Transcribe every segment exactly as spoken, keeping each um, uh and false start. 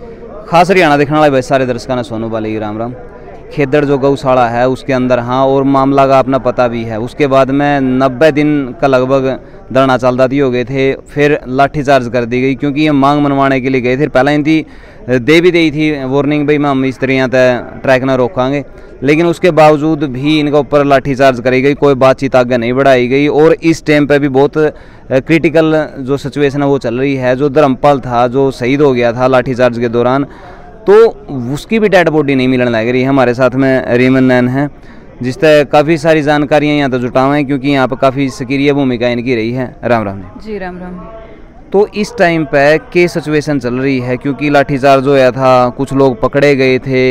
खास हरियाणा देखने वाले भाई सारे दर्शकों ने सोनू बाली की राम राम। खेदड़ जो गौशाला है उसके अंदर हाँ, और मामला का अपना पता भी है। उसके बाद में नब्बे दिन का लगभग धरना चलता थी हो गए थे, फिर लाठीचार्ज कर दी गई क्योंकि ये मांग मनवाने के लिए गए थे। पहले इनकी दे भी दी थी वार्निंग, भाई हम इस तरह तय ट्रैक ना रोकांगे, लेकिन उसके बावजूद भी इनके ऊपर लाठीचार्ज करी गई, कोई बातचीत आगे नहीं बढ़ाई गई। और इस टाइम पे भी बहुत क्रिटिकल जो सिचुएशन है वो चल रही है। जो धर्मपाल था जो शहीद हो गया था लाठीचार्ज के दौरान, तो उसकी भी डेड बॉडी नहीं मिलने लग रही है। हमारे साथ में रीमन नैन है जिससे काफ़ी सारी जानकारियाँ यहाँ तक जुटाएं हैं क्योंकि यहाँ पर काफ़ी सक्रिय भूमिका इनकी रही है। राम राम जी। जी राम राम। तो इस टाइम पे क्या सिचुएशन चल रही है, क्योंकि लाठीचार्ज होया था, कुछ लोग पकड़े गए थे,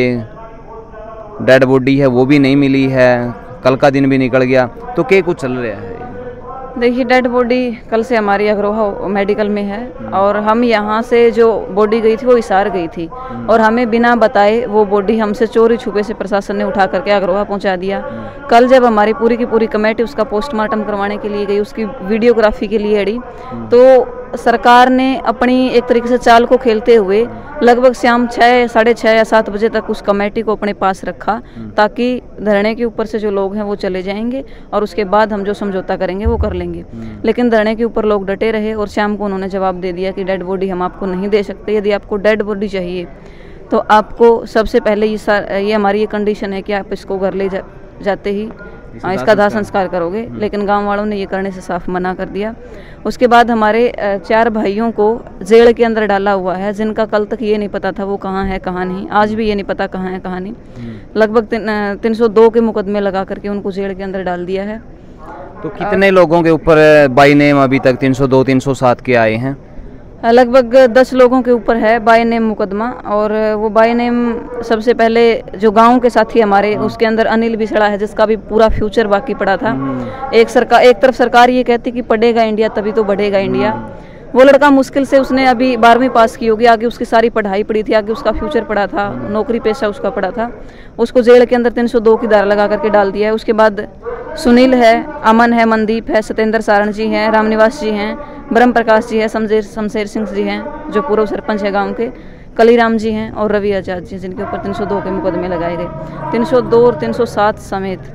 डेड बॉडी है वो भी नहीं मिली है, कल का दिन भी निकल गया, तो क्या कुछ चल रहा है? देखिए, डेड बॉडी कल से हमारी अग्रोहा मेडिकल में है और हम यहाँ से जो बॉडी गई थी वो हिसार गई थी और हमें बिना बताए वो बॉडी हमसे चोरी छुपे से प्रशासन ने उठा करके अग्रोहा पहुँचा दिया। कल जब हमारी पूरी की पूरी कमेटी उसका पोस्टमार्टम करवाने के लिए गई, उसकी वीडियोग्राफी के लिए अड़ी, तो सरकार ने अपनी एक तरीके से चाल को खेलते हुए लगभग शाम छः साढ़े छः या सात बजे तक उस कमेटी को अपने पास रखा ताकि धरने के ऊपर से जो लोग हैं वो चले जाएंगे और उसके बाद हम जो समझौता करेंगे वो कर लेंगे। लेकिन धरने के ऊपर लोग डटे रहे और शाम को उन्होंने जवाब दे दिया कि डेड बॉडी हम आपको नहीं दे सकते, यदि आपको डेड बॉडी चाहिए तो आपको सबसे पहले ये ये हमारी ये कंडीशन है कि आप इसको घर ले जा, जाते ही हाँ इसका दाह संस्कार करोगे, लेकिन गांव वालों ने ये करने से साफ मना कर दिया। उसके बाद हमारे चार भाइयों को जेल के अंदर डाला हुआ है जिनका कल तक ये नहीं पता था वो कहाँ है कहाँ नहीं, आज भी ये नहीं पता कहाँ है कहाँ नहीं। लगभग तीन सौ दो के मुकदमे लगा करके उनको जेल के अंदर डाल दिया है। तो कितने लोगों के ऊपर बाई नेम अभी तक तीन सौ दो तीन सौ सात के आए हैं? लगभग दस लोगों के ऊपर है बाय नेम मुकदमा, और वो बाय नेम सबसे पहले जो गांव के साथी हमारे, उसके अंदर अनिल बिछड़ा है जिसका भी पूरा फ्यूचर बाकी पड़ा था। एक सरकार एक तरफ सरकार ये कहती कि पढ़ेगा इंडिया तभी तो बढ़ेगा इंडिया, वो लड़का मुश्किल से उसने अभी बारहवीं पास की होगी, आगे उसकी सारी पढ़ाई पड़ी थी, आगे उसका फ्यूचर पड़ा था, नौकरी पेशा उसका पड़ा था, उसको जेल के अंदर तीन सौ दो की धारा लगा करके डाल दिया है। उसके बाद सुनील है, अमन है, मनदीप है, सत्येंद्र सारण जी हैं, रामनिवास जी हैं, ब्रह्म प्रकाश जी है, शमशेर शमशेर सिंह जी हैं जो पूर्व सरपंच है गांव के, कलीराम जी हैं और रवि आजाद जी जिनके ऊपर तीन सौ दो के मुकदमे लगाए गए। तीन सौ दो और तीन सौ सात समेत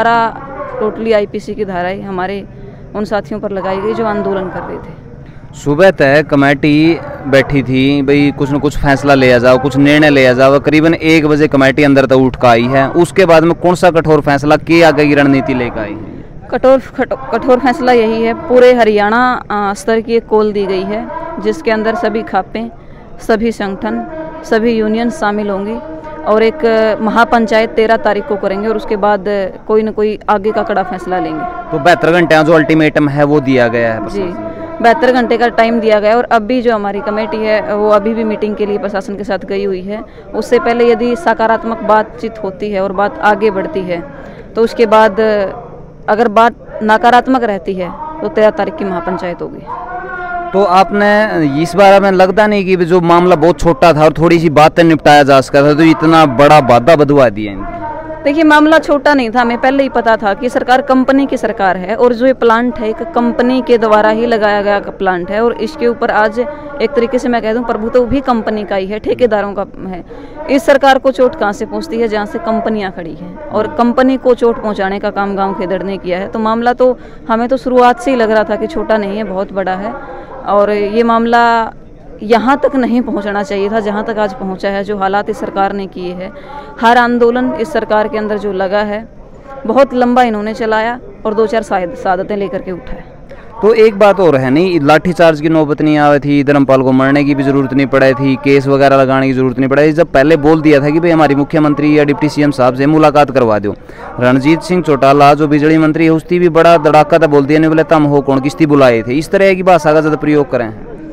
बारह टोटली आईपीसी की धाराएं हमारे उन साथियों पर लगाई गई जो आंदोलन कर रहे थे। सुबह तय कमेटी बैठी थी, भाई कुछ न कुछ फैसला लिया जाओ, कुछ निर्णय लिया जाओ, करीबन एक बजे कमेटी अंदर तक उठ कर आई है। उसके बाद में कौन सा कठोर फैसला की आगे की रणनीति लेकर आई है? कठोर कठोर फैसला यही है, पूरे हरियाणा स्तर की एक कॉल दी गई है जिसके अंदर सभी खापें, सभी संगठन, सभी यूनियन शामिल होंगी और एक महापंचायत तेरह तारीख को करेंगे और उसके बाद कोई न कोई आगे का कड़ा फैसला लेंगे। तो बहत्तर घंटे जो अल्टीमेटम है वो दिया गया है? जी, बहत्तर घंटे का टाइम दिया गया और अभी जो हमारी कमेटी है वो अभी भी मीटिंग के लिए प्रशासन के साथ गई हुई है। उससे पहले यदि सकारात्मक बातचीत होती है और बात आगे बढ़ती है तो उसके बाद अगर बात नकारात्मक रहती है तो तेरह तारीख की महापंचायत होगी। तो आपने इस बारे में लगता नहीं कि जो मामला बहुत छोटा था और थोड़ी सी बातें निपटाया जा सकता था, तो इतना बड़ा बाधा बधवा दिया इनकी? देखिए, मामला छोटा नहीं था, हमें पहले ही पता था कि सरकार कंपनी की सरकार है और जो ये प्लांट है एक कंपनी के द्वारा ही लगाया गया प्लांट है और इसके ऊपर आज एक तरीके से मैं कह दूं प्रभुत्व भी कंपनी का ही है, ठेकेदारों का है। इस सरकार को चोट कहाँ से पहुंचती है? जहाँ से कंपनियां खड़ी हैं, और कंपनी को चोट पहुंचाने का काम गाँव खेदड़ ने किया है। तो मामला तो हमें तो शुरुआत से ही लग रहा था कि छोटा नहीं है, बहुत बड़ा है और ये मामला यहाँ तक नहीं पहुँचना चाहिए था जहाँ तक आज पहुँचा है। जो हालात इस सरकार ने किए हैं, हर आंदोलन इस सरकार के अंदर जो लगा है बहुत लंबा इन्होंने चलाया और दो चार सादतें लेकर के उठा है। तो एक बात और है, नहीं लाठीचार्ज की नौबत नहीं आई थी, धर्मपाल को मरने की भी जरूरत नहीं पड़ी थी, केस वगैरह लगाने की जरूरत नहीं पड़ी, जब पहले बोल दिया था कि भाई हमारी मुख्यमंत्री या डिप्टी सीएम साहब से मुलाकात करवा दो। रणजीत सिंह चौटाला जो बिजली मंत्री है उसकी भी बड़ा धड़ाका था, बोल दिया नहीं बोले तम हो कौन किस्ती बुलाए थे, इस तरह की भाषा का ज़्यादा प्रयोग करें।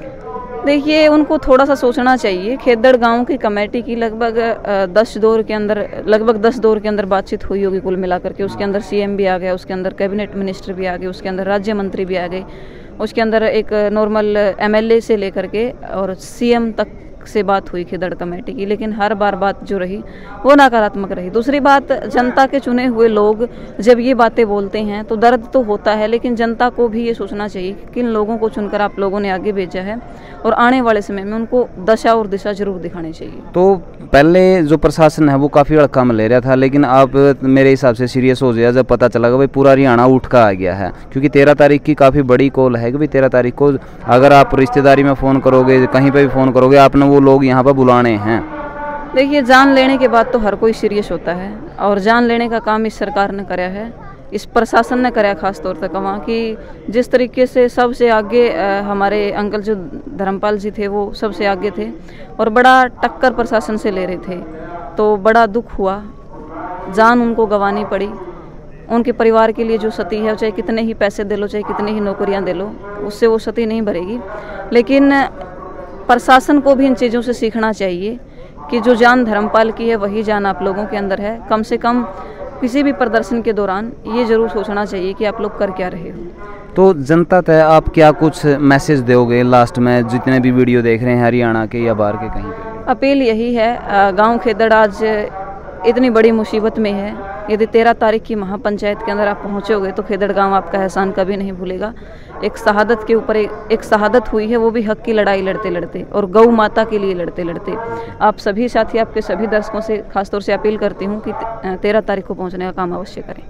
देखिए, उनको थोड़ा सा सोचना चाहिए। खेदड़ गांव की कमेटी की लगभग दस दौर के अंदर लगभग दस दौर के अंदर बातचीत हुई होगी कुल मिलाकर के। उसके अंदर सीएम भी आ गया, उसके अंदर कैबिनेट मिनिस्टर भी आ गए, उसके अंदर राज्य मंत्री भी आ गए, उसके अंदर एक नॉर्मल एमएलए से लेकर के और सीएम तक से बात हुई खेदड़ कमेटी की, लेकिन हर बार बात जो रही वो नकारात्मक रही। दूसरी बात, जनता के चुने हुए लोग जब ये बातें बोलते हैं तो दर्द तो होता है, लेकिन जनता को भी ये सोचना चाहिए कि किन लोगों को चुनकर आप लोगों ने आगे भेजा है और आने वाले समय में उनको दशा और दिशा जरूर दिखानी चाहिए। तो पहले जो प्रशासन है वो काफ़ी अड़का में ले रहा था, लेकिन आप मेरे हिसाब से सीरियस हो गया जब पता चला कि भाई पूरा हरियाणा उठ का आ गया है, क्योंकि तेरह तारीख की काफ़ी बड़ी कॉल है कि भाई तेरह तारीख को अगर आप रिश्तेदारी में फ़ोन करोगे, कहीं पे भी फ़ोन करोगे, आपने वो लोग यहाँ पर बुलाने हैं। देखिए, जान लेने के बाद तो हर कोई सीरियस होता है, और जान लेने का काम इस सरकार ने कराया है, इस प्रशासन ने कराया खास तौर पर कमा कि जिस तरीके से सबसे आगे आ, हमारे अंकल जो धर्मपाल जी थे वो सबसे आगे थे और बड़ा टक्कर प्रशासन से ले रहे थे, तो बड़ा दुख हुआ, जान उनको गंवानी पड़ी। उनके परिवार के लिए जो क्षति है, चाहे कितने ही पैसे दे लो, चाहे कितनी ही नौकरियां दे लो, उससे वो क्षति नहीं भरेगी। लेकिन प्रशासन को भी इन चीज़ों से सीखना चाहिए कि जो जान धर्मपाल की है वही जान आप लोगों के अंदर है। कम से कम किसी भी प्रदर्शन के दौरान ये जरूर सोचना चाहिए कि आप लोग कर क्या रहे हो। तो जनता तय आप क्या कुछ मैसेज दोगे लास्ट में, जितने भी वीडियो देख रहे हैं हरियाणा के या बाहर के कहीं पे? अपील यही है, गांव खेदड़ आज इतनी बड़ी मुसीबत में है, यदि तेरह तारीख की महापंचायत के अंदर आप पहुंचोगे तो खेदड़ गांव आपका एहसान कभी नहीं भूलेगा। एक शहादत के ऊपर एक, एक शहादत हुई है, वो भी हक की लड़ाई लड़ते लड़ते और गौ माता के लिए लड़ते लड़ते। आप सभी साथी, आपके सभी दर्शकों से खासतौर से अपील करती हूँ कि तेरह तारीख को पहुँचने का काम अवश्य करें।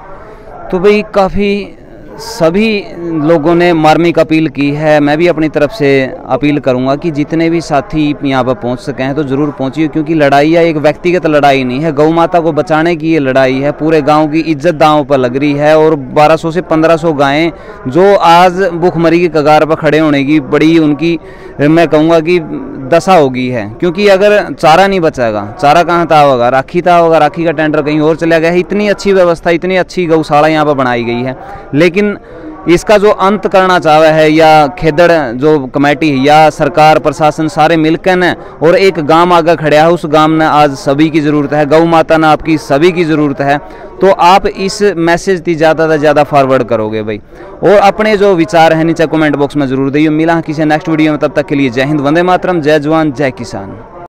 तो भाई काफ़ी सभी लोगों ने मार्मिक अपील की है, मैं भी अपनी तरफ से अपील करूंगा कि जितने भी साथी यहाँ पर पहुँच सके हैं तो ज़रूर पहुँचिए, क्योंकि लड़ाई है एक व्यक्तिगत लड़ाई नहीं है, गौ माता को बचाने की ये लड़ाई है, पूरे गांव की इज्जत दांव पर लग रही है। और बारह सौ से पंद्रह सौ गायें जो आज भूखमरी की कगार पर खड़े होने की बड़ी उनकी मैं कहूँगा कि दशा हो गई है, क्योंकि अगर चारा नहीं बचाएगा, चारा कहाँ था होगा, राखी था होगा, राखी का टेंडर कहीं और चला गया है। इतनी अच्छी व्यवस्था, इतनी अच्छी गौशाला यहाँ पर बनाई गई है, लेकिन इसका जो अंत करना चाहे है या खेदड़ जो कमेटी या सरकार प्रशासन सारे मिलकर न और एक गांव आगे खड़ा है, उस गांव ने आज सभी की ज़रूरत है, गौ माता ने आपकी सभी की ज़रूरत है। तो आप इस मैसेज की ज़्यादा से ज़्यादा फॉरवर्ड करोगे भाई, और अपने जो विचार हैं नीचे कमेंट बॉक्स में ज़रूर दिए। मिला किसी नेक्स्ट वीडियो में, तब तक के लिए जय हिंद, वंदे मातरम, जय जवान, जय किसान।